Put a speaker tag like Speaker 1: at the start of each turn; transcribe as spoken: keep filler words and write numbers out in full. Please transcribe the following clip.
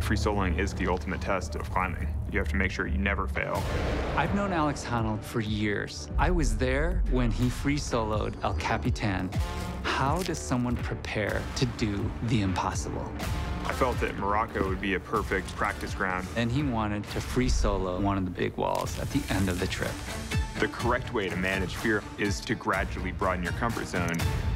Speaker 1: Free soloing is the ultimate test of climbing. You have to make sure you never fail.
Speaker 2: I've known Alex Honnold for years. I was there when he free soloed El Capitan. How does someone prepare to do the impossible?
Speaker 1: I felt that Morocco would be a perfect practice ground.
Speaker 2: And he wanted to free solo one of the big walls at the end of the trip.
Speaker 1: The correct way to manage fear is to gradually broaden your comfort zone.